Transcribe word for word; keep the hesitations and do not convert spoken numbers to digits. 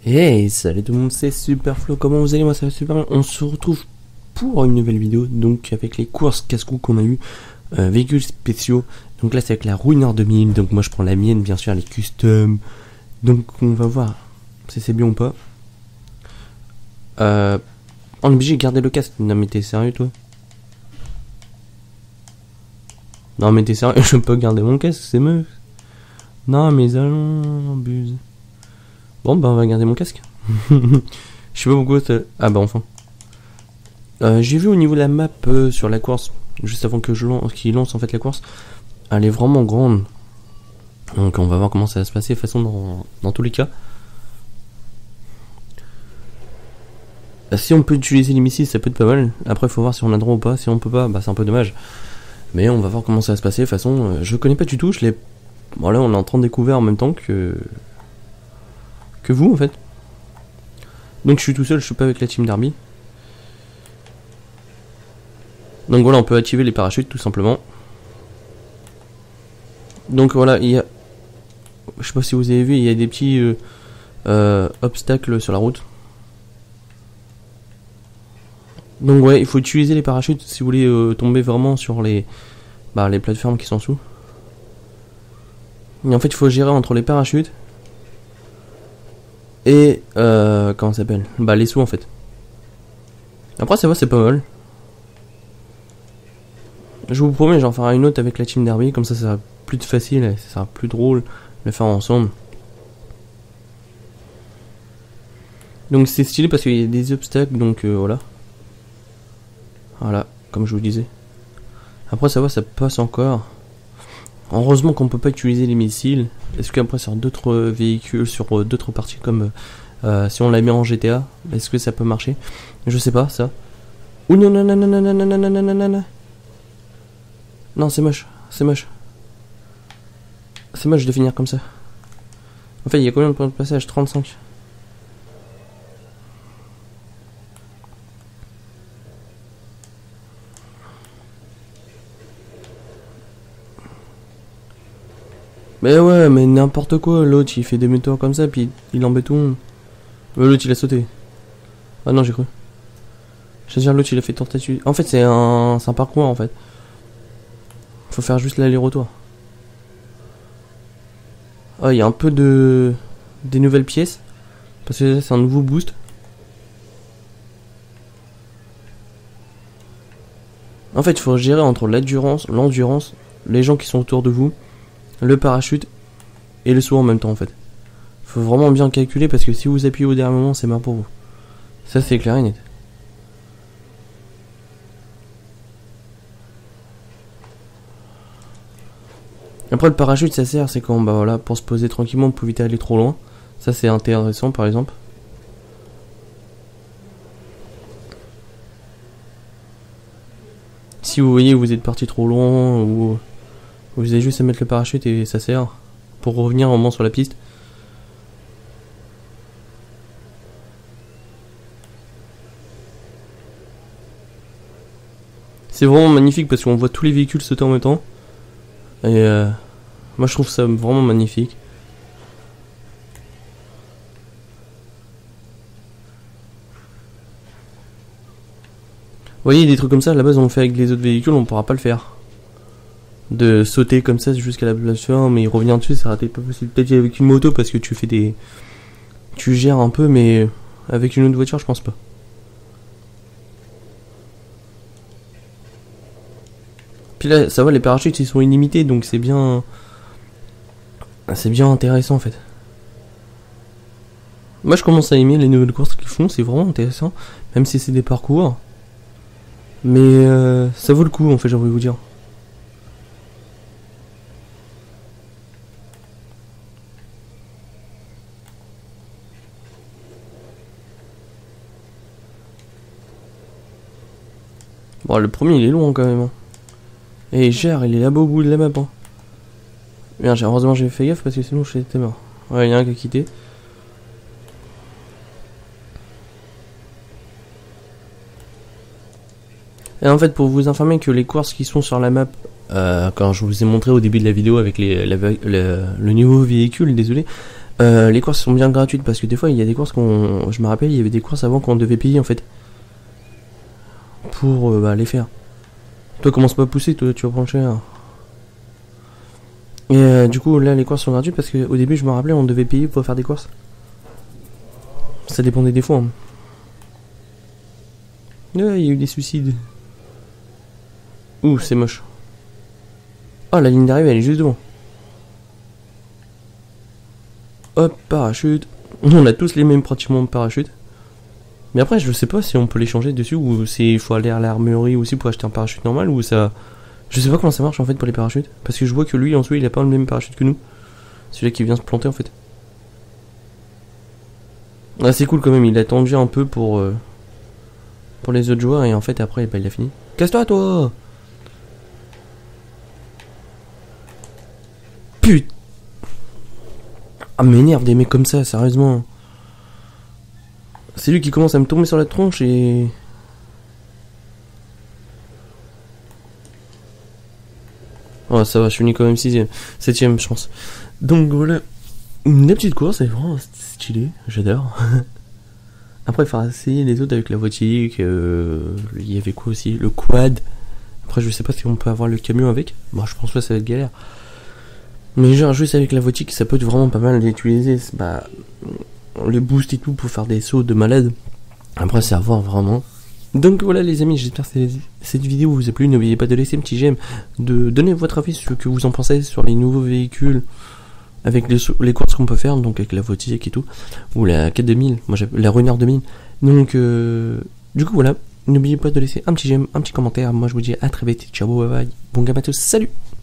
Hey, salut tout le monde, c'est Superflo, comment vous allez? Moi ça va super bien. On se retrouve pour une nouvelle vidéo, donc avec les courses casse-cou qu'on a eu, euh, véhicules spéciaux. Donc là c'est avec la Ruiner deux mille, donc moi je prends la mienne, bien sûr, les custom. Donc on va voir si c'est bien ou pas. Euh, on est obligé de garder le casque. Non mais t'es sérieux toi? Non mais t'es sérieux? Je peux pas garder mon casque, c'est meuf. Non mais allons, abuse. Bon bah on va garder mon casque. Je sais pas pourquoi ça... Ah bah enfin. Euh, J'ai vu au niveau de la map euh, sur la course, juste avant que je lance, qu'il lance en fait la course, elle est vraiment grande. Donc on va voir comment ça va se passer. De toute façon dans, dans tous les cas. Si on peut utiliser les missiles ça peut être pas mal. Après il faut voir si on a droit ou pas. Si on peut pas bah c'est un peu dommage. Mais on va voir comment ça va se passer. De toute façon euh, je connais pas du tout. Je l'ai... Voilà, on est en train de découvrir en même temps que... que vous en fait. Donc je suis tout seul, je suis pas avec la team Derby. Donc voilà, on peut activer les parachutes tout simplement. Donc voilà, il y a... Je sais pas si vous avez vu, il y a des petits euh, euh, obstacles sur la route. Donc ouais, il faut utiliser les parachutes si vous voulez euh, tomber vraiment sur les, bah, les plateformes qui sont sous. Et en fait, il faut gérer entre les parachutes et euh, comment ça s'appelle, bah les sous en fait. Après ça va, c'est pas mal. Je vous promets, j'en ferai une autre avec la team Derby, comme ça ça sera plus facile et ça sera plus drôle de le faire ensemble. Donc c'est stylé parce qu'il y a des obstacles, donc euh, voilà. Voilà, comme je vous disais. Après ça va, ça passe encore. Heureusement qu'on peut pas utiliser les missiles. Est-ce qu'après sur d'autres véhicules, sur d'autres parties comme euh, si on la met en G T A, est-ce que ça peut marcher? Je sais pas ça. Ouh non non non non non non non non non non non non. Non c'est moche, c'est moche. C'est moche de finir comme ça. En fait il y a combien de points de passage? Trente-cinq. Mais ouais, mais n'importe quoi, l'autre il fait des métaux comme ça, puis il embête tout le monde. L'autre il a sauté. Ah non, j'ai cru. Je veux dire, l'autre il a fait tentative. En fait, c'est un, c'est un parcours en fait. Faut faire juste l'aller-retour. Ah, il y a un peu de. Des nouvelles pièces. Parce que c'est un nouveau boost. En fait, il faut gérer entre l'endurance, l'endurance, les gens qui sont autour de vous, le parachute et le saut en même temps en fait. Faut vraiment bien calculer parce que si vous appuyez au dernier moment, c'est mort pour vous. Ça c'est clair et net. Après le parachute ça sert, c'est quand bah voilà, pour se poser tranquillement pour éviter d'aller trop loin. Ça c'est intéressant par exemple. Si vous voyez que vous êtes parti trop loin ou vous avez juste à mettre le parachute et ça sert pour revenir au moment sur la piste. C'est vraiment magnifique parce qu'on voit tous les véhicules sauter en même temps. Et euh, moi je trouve ça vraiment magnifique. Vous voyez des trucs comme ça, à la base on le fait avec les autres véhicules, on pourra pas le faire. De sauter comme ça jusqu'à la plateforme et revenir dessus, ça raté pas possible. Peut-être avec une moto parce que tu fais des... Tu gères un peu, mais avec une autre voiture je pense pas. Puis là ça va, les parachutes ils sont illimités donc c'est bien... C'est bien intéressant en fait. Moi je commence à aimer les nouvelles courses qu'ils font, c'est vraiment intéressant. Même si c'est des parcours. Mais euh, ça vaut le coup en fait, j'ai envie de vous dire. Bon, le premier il est long quand même. Hein. Et il gère, il est là-bas au bout de la map. Hein. Bien, heureusement j'ai fait gaffe parce que sinon j'étais mort. Ouais, il y a un qui a quitté. Et en fait, pour vous informer que les courses qui sont sur la map, euh, quand je vous ai montré au début de la vidéo avec les, la, le, le nouveau véhicule, désolé, Euh, les courses sont bien gratuites parce que des fois il y a des courses qu'on... Je me rappelle, il y avait des courses avant qu'on devait payer en fait. Pour euh, bah, les faire. Toi commence pas à pousser, toi tu vas prendre cher. Et euh, du coup là les courses sont gratuites parce qu'au début je me rappelais on devait payer pour faire des courses. Ça dépendait des fois. Hein. Ah, il y a eu des suicides. Ouh c'est moche. Oh la ligne d'arrivée elle est juste devant. Hop, parachute. On a tous les mêmes pratiquement parachutes. Mais après, je sais pas si on peut les changer dessus ou s'il faut aller à l'armurerie aussi pour acheter un parachute normal ou ça. Je sais pas comment ça marche en fait pour les parachutes. Parce que je vois que lui en dessous il a pas le même parachute que nous. Celui-là qui vient se planter en fait. Ah, c'est cool quand même, il a tendu un peu pour. Euh, pour les autres joueurs et en fait après bah, il a fini. Casse-toi toi. Putain. Ah m'énerve des mecs comme ça, sérieusement. C'est lui qui commence à me tomber sur la tronche et... Oh ça va, je finis quand même sixième, septième je pense. Donc voilà, une petite course, c'est vraiment stylé, j'adore. Après il faudra essayer les autres avec la voiture, euh, il y avait quoi aussi, le quad. Après je sais pas si on peut avoir le camion avec, bon je pense pas ça va être galère. Mais genre juste avec la voiture ça peut être vraiment pas mal d'utiliser, bah... le boost et tout pour faire des sauts de malade. Après c'est à voir vraiment. Donc voilà les amis, j'espère que cette vidéo vous a plu. N'oubliez pas de laisser un petit j'aime, de donner votre avis sur ce que vous en pensez sur les nouveaux véhicules avec les, les courses qu'on peut faire, donc avec la Voitique et tout, ou la quatre deux mille, moi j'ai la Runner deux mille. Donc euh, du coup voilà, n'oubliez pas de laisser un petit j'aime, un petit commentaire. Moi je vous dis à très vite, ciao, bye bye, bon gamme à tous, salut.